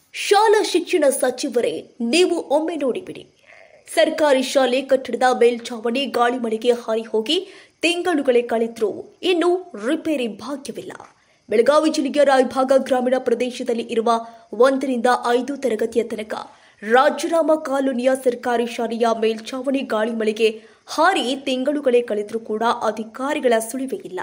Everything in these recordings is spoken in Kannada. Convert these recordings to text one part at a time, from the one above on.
ಶಾಲಾ ಶಿಕ್ಷಣ ಸಚಿವರೇ, ನೀವು ಒಮ್ಮೆ ನೋಡಿಬಿಡಿ. ಸರ್ಕಾರಿ ಶಾಲೆ ಕಟ್ಟಡದ ಮೇಲ್ಛಾವಣಿ ಗಾಳಿಮಳೆಗೆ ಹಾರಿ ಹೋಗಿ ತಿಂಗಳುಗಳೇ ಕಳೆದರೂ ಇನ್ನೂ ರಿಪೇರಿ ಭಾಗ್ಯವಿಲ್ಲ. ಬೆಳಗಾವಿ ಜಿಲ್ಲೆಯ ರಾಯಭಾಗ ಗ್ರಾಮೀಣ ಪ್ರದೇಶದಲ್ಲಿ ಇರುವ 1ರಿಂದ 5 ತರಗತಿಯ ತನಕ ರಾಜರಾಮ ಕಾಲೋನಿಯ ಸರ್ಕಾರಿ ಶಾಲೆಯ ಮೇಲ್ಛಾವಣಿ ಗಾಳಿಮಳೆಗೆ ಹಾರಿ ತಿಂಗಳುಗಳೇ ಕಳೆದರೂ ಕೂಡ ಅಧಿಕಾರಿಗಳ ಸುಳಿವೇ ಇಲ್ಲ.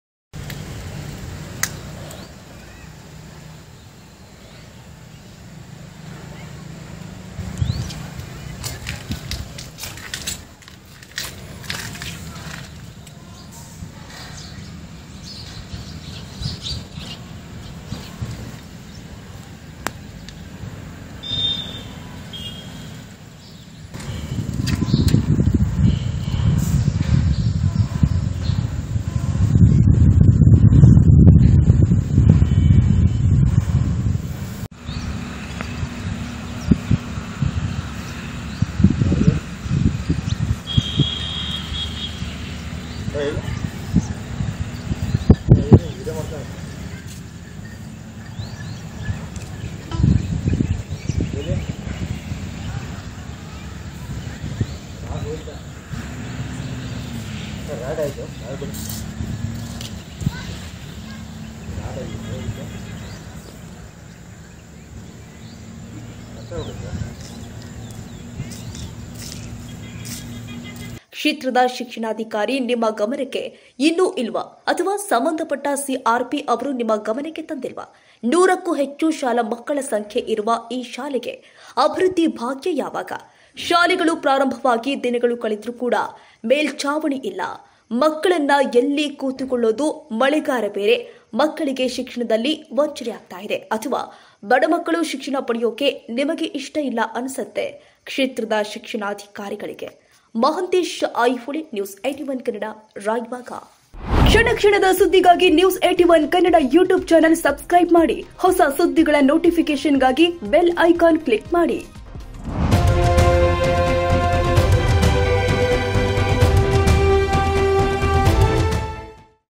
ಕ್ಷೇತ್ರದ ಶಿಕ್ಷಣಾಧಿಕಾರಿ ನಿಮ್ಮ ಗಮನಕ್ಕೆ ಇನ್ನೂ ಇಲ್ವಾ, ಅಥವಾ ಸಂಬಂಧಪಟ್ಟ ಸಿಆರ್ಪಿ ಅವರು ನಿಮ್ಮ ಗಮನಕ್ಕೆ ತಂದಿಲ್ವಾ? 100ಕ್ಕೂ ಹೆಚ್ಚು ಶಾಲಾ ಮಕ್ಕಳ ಸಂಖ್ಯೆ ಇರುವ ಈ ಶಾಲೆಗೆ ಅಭಿವೃದ್ಧಿ ಭಾಗ್ಯ ಯಾವಾಗ? ಶಾಲೆಗಳು ಪ್ರಾರಂಭವಾಗಿ ದಿನಗಳು ಕಳೆದರೂ ಕೂಡ ಮೇಲ್ಛಾವಣಿ ಇಲ್ಲ. ಮಕ್ಕಳನ್ನ ಎಲ್ಲಿ ಕೂತುಕೊಳ್ಳೋದು? ಮಳೆಗಾರ ಬೇರೆ, ಮಕ್ಕಳಿಗೆ ಶಿಕ್ಷಣದಲ್ಲಿ ವಂಚನೆ ಆಗ್ತಾ ಇದೆ, ಅಥವಾ ಬಡ ಮಕ್ಕಳು ಶಿಕ್ಷಣ ಪಡೆಯೋಕೆ ನಿಮಗೆ ಇಷ್ಟ ಇಲ್ಲ ಅನಿಸುತ್ತೆ ಕ್ಷೇತ್ರದ ಶಿಕ್ಷಣಾಧಿಕಾರಿಗಳಿಗೆ. ಮಹಂತೇಶ್ ಐಹೊಳೆ, ನ್ಯೂಸ್ 81 ಕನ್ನಡ, ರಾಯಭಾಗ. ಕ್ಷಣ ಕ್ಷಣದ ಸುದ್ದಿಗಾಗಿ news 81 Kannada YouTube channel subscribe ಮಾಡಿ. ಹೊಸ ಸುದ್ದಿಗಳ ನೋಟಿಫಿಕೇಶನ್ಗಾಗಿ ಬೆಲ್ ಐಕಾನ್ ಕ್ಲಿಕ್ ಮಾಡಿ.